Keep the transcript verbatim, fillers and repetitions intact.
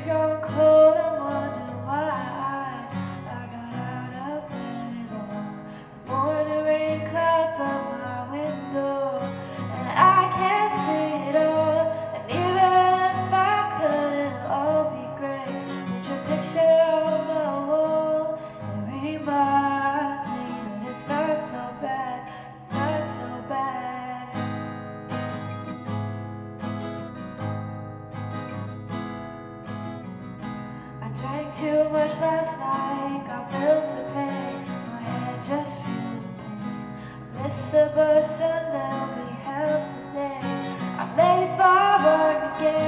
gone cold, I'm wondering why I got out of bed at all. The morning rain clouds on my window, and I can't see it all. And even if I could, it'll all be great. Put your picture on my wall. It reminds me that it's not so bad. It's not so bad. I drank too much last night, got bills to pay. My head just feels pain. I miss the bus and they'll be held today. I'm late for work again.